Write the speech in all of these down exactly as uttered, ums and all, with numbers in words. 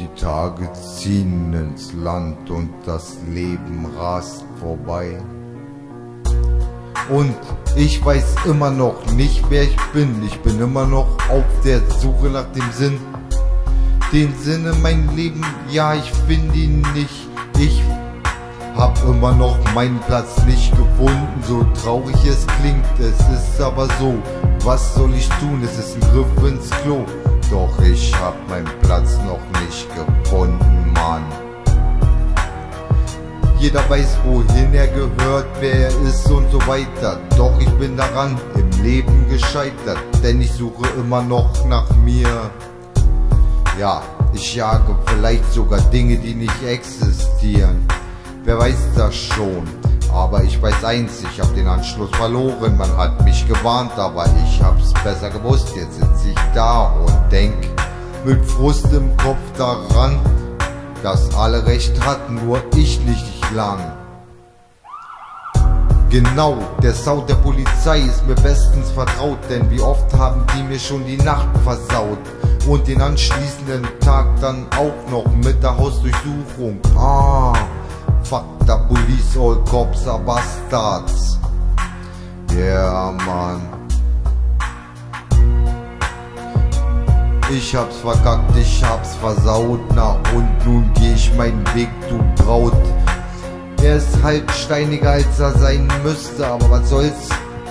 Die Tage ziehen ins Land und das Leben rast vorbei. Und ich weiß immer noch nicht, wer ich bin. Ich bin immer noch auf der Suche nach dem Sinn. Den Sinn in meinem Leben, ja, ich finde ihn nicht. Ich hab immer noch meinen Platz nicht gefunden. So traurig es klingt, es ist aber so. Was soll ich tun? Es ist ein Griff ins Klo. Doch ich hab meinen Platz noch nicht gefunden, Mann. Jeder weiß, wohin er gehört, wer er ist und so weiter. Doch ich bin daran im Leben gescheitert, denn ich suche immer noch nach mir. Ja, ich jage vielleicht sogar Dinge, die nicht existieren. Wer weiß das schon? Aber ich weiß eins, ich hab den Anschluss verloren. Man hat mich gewarnt, aber ich hab's besser gewusst. Jetzt sitz ich da und denk mit Frust im Kopf daran, dass alle recht hatten, nur ich nicht lang. Genau, der Sound der Polizei ist mir bestens vertraut, denn wie oft haben die mir schon die Nacht versaut und den anschließenden Tag dann auch noch mit der Hausdurchsuchung. Ah, fuck the police, all cops are bastards. Yeah, Mann. Ich hab's verkackt, ich hab's versaut, na und nun geh ich meinen Weg, du Braut. Er ist halt steiniger, als er sein müsste, aber was soll's?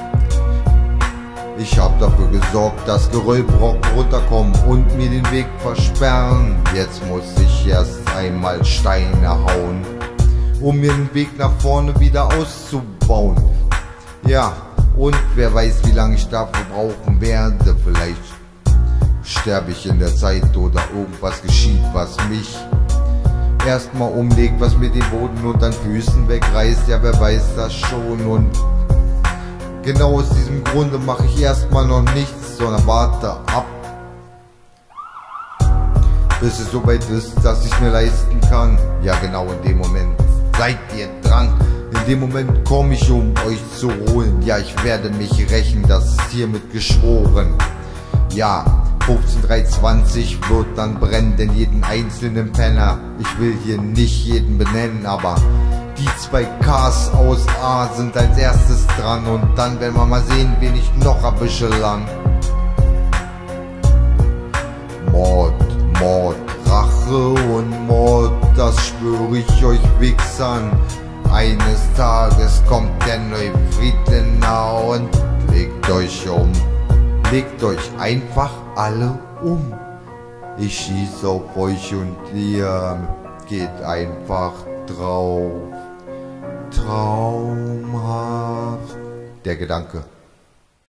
Ich hab dafür gesorgt, dass Geröllbrocken runterkommen und mir den Weg versperren. Jetzt muss ich erst einmal Steine hauen, um mir den Weg nach vorne wieder auszubauen. Ja, und wer weiß, wie lange ich dafür brauchen werde. Vielleicht sterbe ich in der Zeit oder irgendwas geschieht, was mich erstmal umlegt, was mir den Boden unter den Füßen wegreißt. Ja, wer weiß das schon. Und genau aus diesem Grunde mache ich erstmal noch nichts, sondern warte ab, bis es soweit ist, dass ich mir leisten kann. Ja, genau in dem Moment seid ihr dran. In dem Moment komme ich, um euch zu holen. Ja, ich werde mich rächen, das ist hiermit geschworen. Ja, fünfzehn drei zwanzig wird dann brennen, denn jeden einzelnen Penner, ich will hier nicht jeden benennen, aber die zwei Ks aus A sind als erstes dran und dann werden wir mal sehen, wen ich noch erwische lang. Mord, Mord, Rache und Mord, das schwöre ich euch Wichsern. Eines Tages kommt der neue Frieden nah und legt euch um. Legt euch einfach alle um. Ich schieß auf euch und ihr geht einfach drauf. Traumhaft. Der Gedanke.